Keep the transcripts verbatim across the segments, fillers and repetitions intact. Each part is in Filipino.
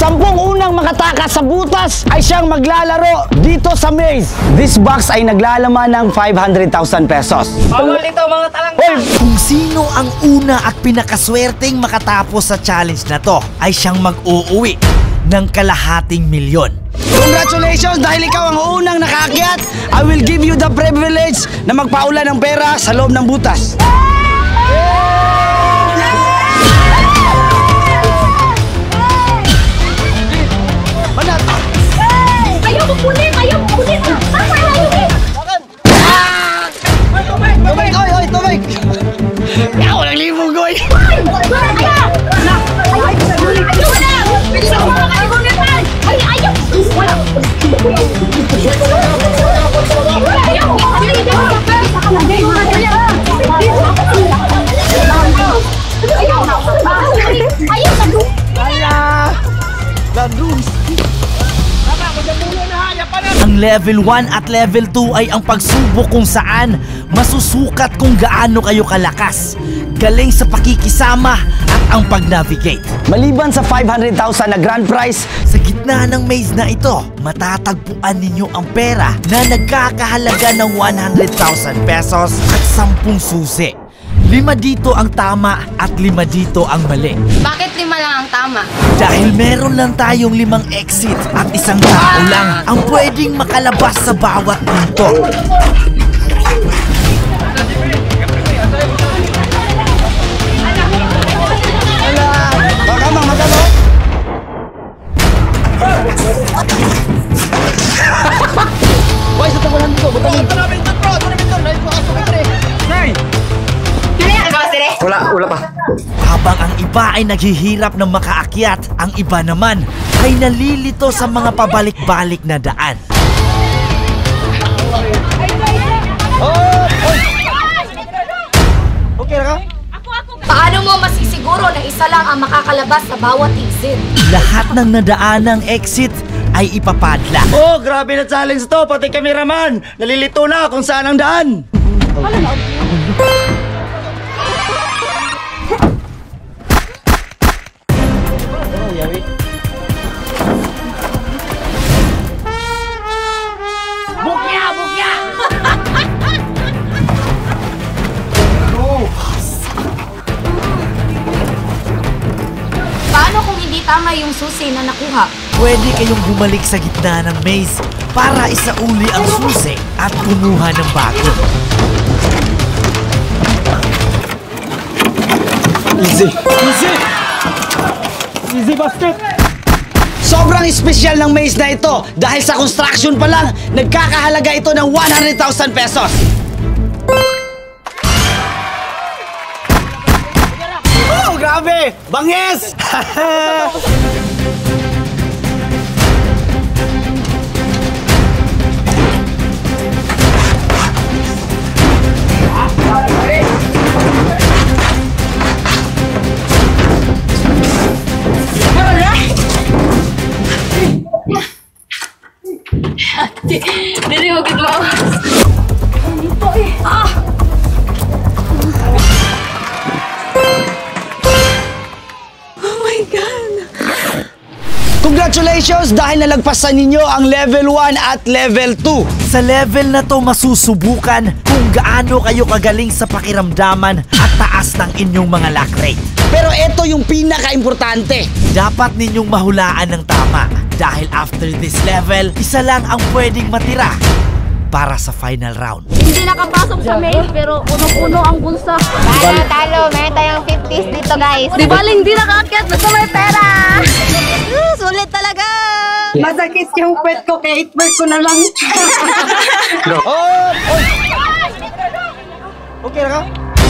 Sampung unang makatakas sa butas ay siyang maglalaro dito sa maze. This box ay naglalaman ng five hundred thousand pesos. Bawal ito mga talangka! Kung sino ang una at pinakaswerteng makatapos sa challenge na to ay siyang mag-uuwi ng kalahating milyon. Congratulations! Dahil ikaw ang unang nakaakyat, I will give you the privilege na magpaulan ng pera sa loob ng butas. Manat! Ayaw mo kunin! Ayaw mo kunin! Bakit ayaw mo? Tubig! Tubig! Oy! Oy! Tubig! Ayaw! Walang libong goy! Ayaw! Ayaw! Ayaw na! Bilisan mo mga kalimutan! Ay! Ayaw! Wala! Ang level one at level two ay ang pagsubok kung saan masusukat kung gaano kayo kalakas, galing sa pakikisama at ang pag-navigate. Maliban sa five hundred thousand na grand prize, Sa gitna ng maze na ito, matatagpuan ninyo ang pera na nagkakahalaga ng one hundred thousand pesos at sampung susi. Lima dito ang tama at lima dito ang mali. Bakit lima lang ang tama? Dahil meron lang tayong limang exit at isang tao lang ang pwedeng makalabas sa bawat pinto. baka mang magano. Boy, sa tabunan dito, butang. Wala, wala pa. Habang ang iba ay naghihirap ng makaakyat, ang iba naman ay nalilito sa mga pabalik-balik na daan. Oh! Oy! Okay na ka? Paano mo masisiguro na isa lang ang makakalabas sa bawat exit? Lahat ng nadaanang exit ay ipapadla. Oh, grabe na challenge to, pati kameraman. Nalilito na kung saan ang daan. Bukya! Bukya! Paano kung hindi tama yung susi na nakuha? Pwede kayong bumalik sa gitna ng maze para isauli ang susi at kumuha ng bago. Easy. Easy. Easy basket. Sobrang espesyal ng maze na ito dahil sa construction pa lang, nagkakahalaga ito ng one hundred thousand pesos. Oh, grabe! Bangis! Dili mo gid mo. Dito eh. Ah! Oh my God! Congratulations dahil nalagpasan ninyo ang level one at level two. Sa level na to masusubukan kung gaano kayo kagaling sa pakiramdaman at taas ng inyong mga luck rate. Pero ito yung pinaka-importante. Dapat ninyong mahulaan ng tama dahil after this level, isa lang ang pwedeng matira para sa final round. Hindi nakapasok sa maze pero puno-puno ang bulsa. Talo, talo. Meron tayong fifties dito, guys. Di ba hindi nakaakyat? Basta may pera! Uh, sulit talaga! Masakit yung pet ko, kaya itbird ko na lang. Oh! Oy! Okay na ka?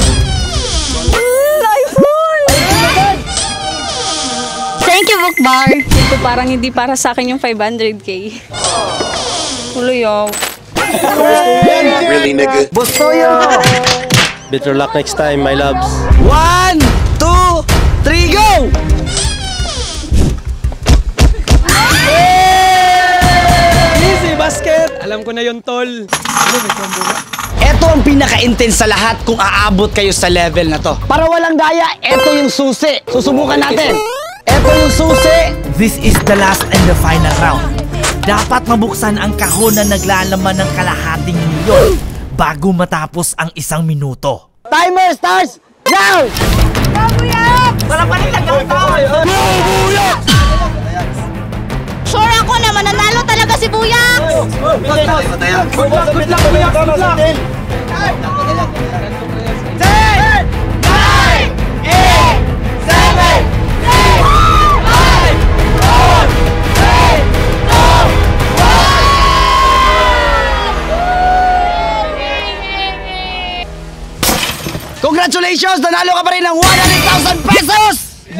Nice one! Thank you, Bookbar. Ito parang hindi para sa akin yung five hundred K. Tuloy oh. Really, nigga? Bustoyo! Better luck next time, my loves. One, two, three, go! Easy basket! Alam ko na yun, tol. Ito ang pinaka-intense sa lahat kung aabot kayo sa level na to. Para walang daya, ito yung susi. Susubukan natin. Ito yung susi. This is the last and the final round. Dapat mabuksan ang kahon na naglalaman ng kalahating milyon bago matapos ang isang minuto. Timer starts now! Sure ako na mananalo talaga si Buyak! Congratulations! Nanalo ka pa rin ng one hundred thousand pesos!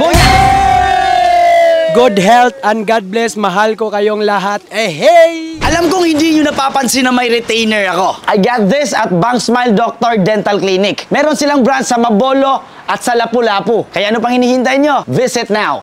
Good health and God bless. Mahal ko kayong lahat. Eh, hey! Alam kong hindi nyo napapansin na may retainer ako. I got this at Bang Smile Doctor Dental Clinic. Meron silang branch sa Mabolo at sa Lapu-Lapu. Kaya ano pang hinihintay nyo? Visit now!